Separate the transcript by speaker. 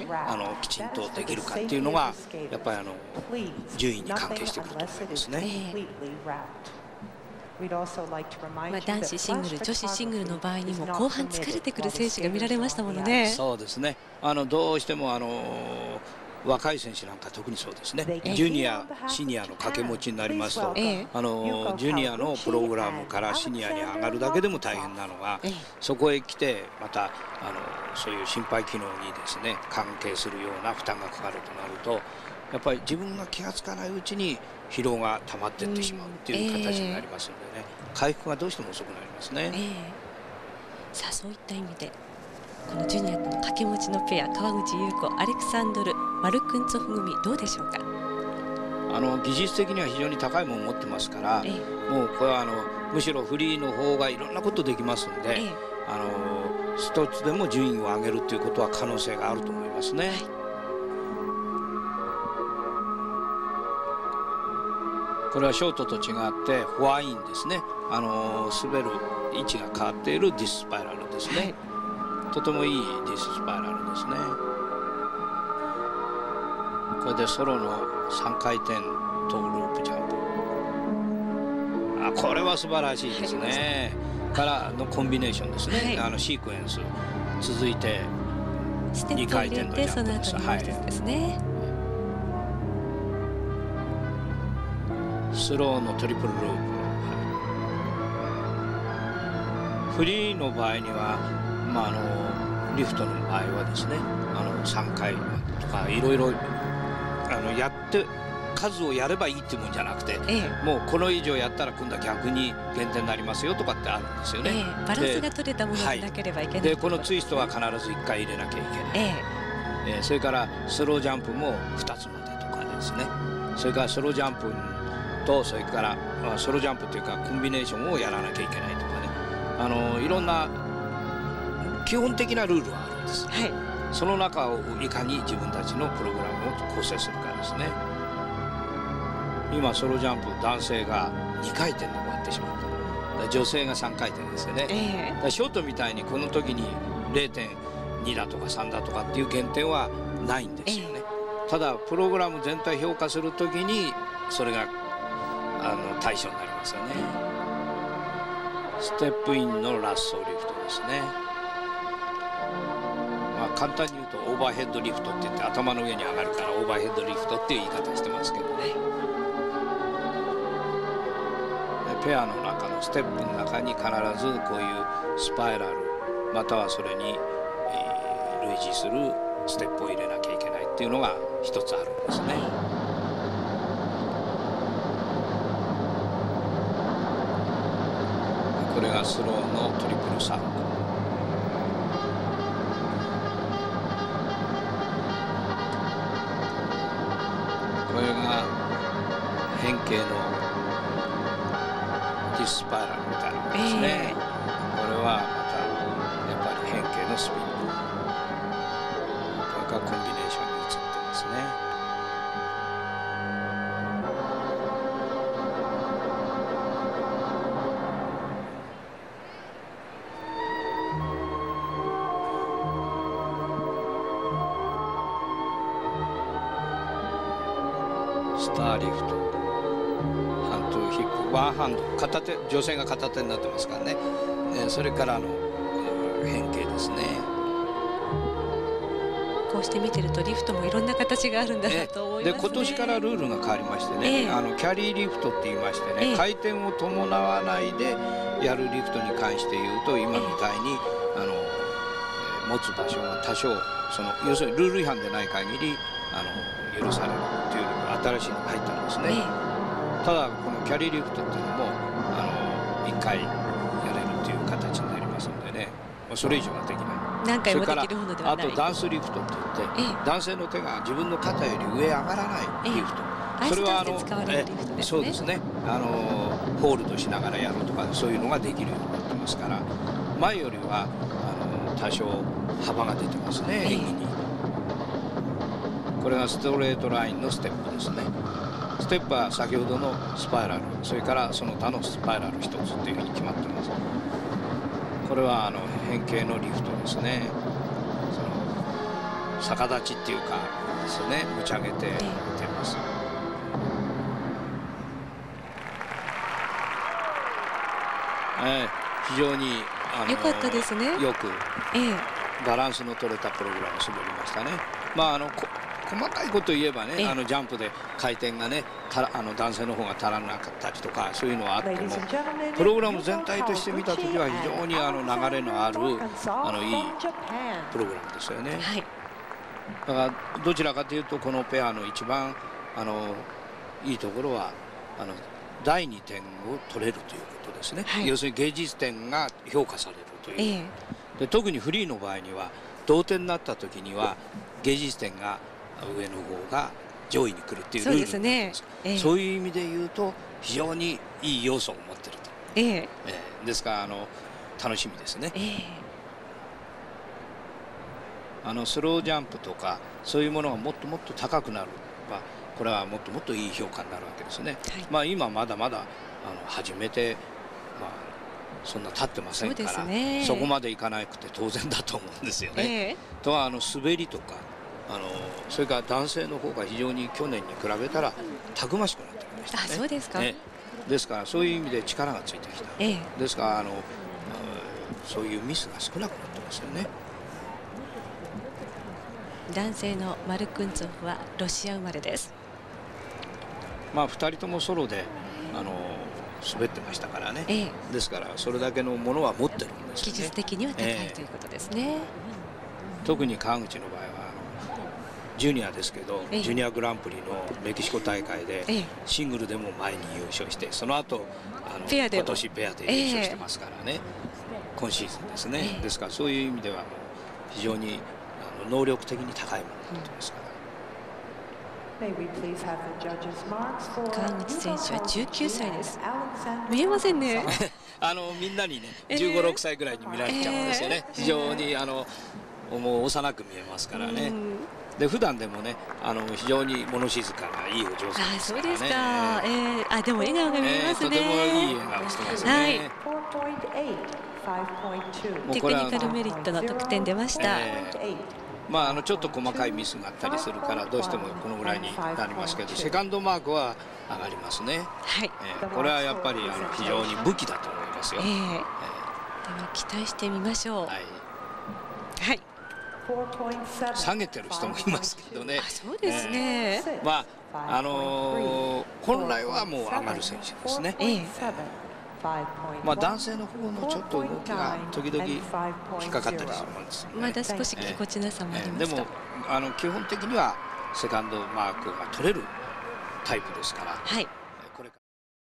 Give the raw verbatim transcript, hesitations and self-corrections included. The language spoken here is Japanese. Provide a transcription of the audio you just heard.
Speaker 1: あのきちんとできるかっていうのがやっぱりあの順位に関係してくると思いますね。
Speaker 2: えーまあ、男子シングル、女子シングルの場合にも後半疲れてくる選手が見られましたものね。
Speaker 1: そうですね。あのどうしてもあの若い選手なんか特にそうですね。ジュニア、シニアの掛け持ちになりますと、
Speaker 2: え
Speaker 1: あのジュニアのプログラムからシニアに上がるだけでも大変なのが、そこへ来てまたあのそういう心肺機能にですね関係するような負担がかかるとなると、やっぱり自分が気が付かないうちに疲労が溜まっていってしまうっていう形になりますのでね、回復がどうしても遅くなりますね。
Speaker 2: えー、さあそういった意味でこのジュニアとの掛け持ちのペア、川口優子、アレクサンドル・マルクンツォフ組、どうでしょうか。
Speaker 1: あの技術的には非常に高いものを持ってますから、
Speaker 2: えー、
Speaker 1: もうこれはあのむしろフリーの方がいろんなことできますので、えー、あの一つでも順位を上げるということは可能性があると思いますね。はい、これはショートと違ってフォアインですね。あの滑る位置が変わっているディススパイラルですね。はい、とてもいいディススパイラルですね。これでソロのさんかい転トーループジャンプ、あこれは素晴らしいですね。からのコンビネーションですね。はい、あのシークエンス続いてにかい転のジャンプです。はい、ですね。スローのトリプルループ、フリーの場合には、まあ、あのリフトの場合はですね、あのさんかいとかいろいろあのやって数をやればいいっていうもんじゃなくて、ええ、もうこの以上やったら今度は逆に減点になりますよとかってあるんですよね。え
Speaker 2: え、バランスが取れたものでなければいけない。
Speaker 1: で、はい、このツイストは必ずいっかい入れなきゃいけない。えええー、それからスロージャンプもふたつまでとかですね。それからスロージャンプとそれからソロジャンプというかコンビネーションをやらなきゃいけないとかね、あのいろんな基本的なルールはあるんです。はい、その中をいかに自分たちのプログラムを構成するかですね。今ソロジャンプ男性がにかい転で終わってしまった、女性がさんかい転ですよね。えー、ショートみたいにこの時に れいてんに だとかさんだとかっていう減点はないんですよね。えー、ただプログラム全体評価する時にそれがあの対象になりますよね。ステップインのラッソーリフトですね。まあ簡単に言うとオーバーヘッドリフトって言って頭の上に上がるからオーバーヘッドリフトっていう言い方してますけどね。ペアの中のステップの中に必ずこういうスパイラルまたはそれに、えー、類似するステップを入れなきゃいけないっていうのが一つあるんですね。これがスローのトリプルサルコー。これが変形のディスパイラルみたいなものですね。えー、これはまたやっぱり変形のスピン。これがコンビネーションに移ってますね。スターリフト、ハントゥーヒップ、ワンハンド、片手、女性が片手になってますからね。えー、それからの変形ですね。
Speaker 2: こうして見てるとリフトもいろんな形があるんだなと思いますね。
Speaker 1: で、今年からルールが変わりましてね、えー、あのキャリーリフトって言いましてね、えー、回転を伴わないでやるリフトに関して言うと今みたいに、えー、あの持つ場所が多少その要するにルール違反でない限りあの許されるという新しいのが入ったんですね。えー、ただこのキャリーリフトっていうのもあのいっかいやれるという形になりますのでね、それ以上はできない。
Speaker 2: 何回もできるものではない。
Speaker 1: あとダンスリフトって言って、えー、男性の手が自分の肩より上上がらないリフト、えー、それはあのえそうですね、あのホールドしながらやるとかそういうのができるようになってますから、前よりはあの多少幅が出てますね、演技に。これがストレートラインのステップですね。ステップは先ほどのスパイラル、それからその他のスパイラル一つというふうに決まっています。これはあの変形のリフトですね。その逆立ちっていうかですね、持ち上げていってます。えー、非常にあの
Speaker 2: 良かったですね。
Speaker 1: よく
Speaker 2: ええ、
Speaker 1: バランスの取れたプログラムを滑りましたね。まああの細かいことを言えばね、
Speaker 2: ええ、
Speaker 1: あのジャンプで回転がね、たあの男性の方が足らなかったりとかそういうのはあっても、プログラム全体として見たときは非常にあの流れのあるあのいいプログラムですよね。
Speaker 2: はい、
Speaker 1: だからどちらかというとこのペアの一番あのいいところはあのだいにてんを取れるということですね。はい、要するに芸術点が評価されるという、ええ、で特にフリーの場合には同点になった時には芸術点が上の方が上位に来るっていうルールになってます。そうですね、ええ、そういう意味で言うと非常にいい要素を持っていると、ええええ、ですからあの楽しみですね。ええ、あのスロージャンプとかそういうものがもっともっと高くなる、まあ、これはもっともっといい評価になるわけですね。はい、まあ今まだまだあの始めて、まあ、そんな経ってませんから そ,、ね、そこまでいかなくて当然だと思うんですよね。えー、とはあの滑りとかあのそれから男性の方が非常に去年に比べたらたくましくなってきましたね。あ、そうですか。ね、ですからそういう意味で力がついてきた。えー、ですからあのそういうミスが少なくなってますよね。
Speaker 2: 男性のマルクンツォフはロシア生まれです。
Speaker 1: まあふたりともソロであの滑ってましたからね、ええ、ですからそれだけのものは持ってるんですよね。
Speaker 2: 技術的には高い、ええ、ということですね。
Speaker 1: 特に川口の場合はあのジュニアですけど、ええ、ジュニアグランプリのメキシコ大会で、ええ、シングルでも前に優勝してその後あの今年ペアで優勝してますからね、ええ、今シーズンですね、ええ、ですからそういう意味ではもう非常にあの能力的に高いものになってますから。
Speaker 2: 川口選手はじゅうきゅうさいです。見えませんね。
Speaker 1: あのみんなにね、じゅうご、ろくさいぐらいに見られちゃうんですよね。えー、非常にあのもう幼く見えますからね。で普段でもね、あの非常に物静かないいお嬢さんですからね。あ、そうですか。えー、あでも笑顔が見えますね。えー、とてもいい笑顔してますね。はい。テクニカルメリットの得点出ました。えーまあ、あのちょっと細かいミスがあったりするからどうしてもこのぐらいになりますけどセカンドマークは上がりますね。はい、えー、これはやっぱりあの非常に武器だと思いますよ。えーえー、では期待してみましょう。はい、はい、下げてる人もいますけどね。あ、そうですね、えー、まああのー、本来はもう上がる選手ですね。えーまあ男性の方もちょっと動きが時々引っかかったりするもんですよね。まだ少しぎこちなさもありました。でもあの基本的にはセカンドマークが取れるタイプですから、はい、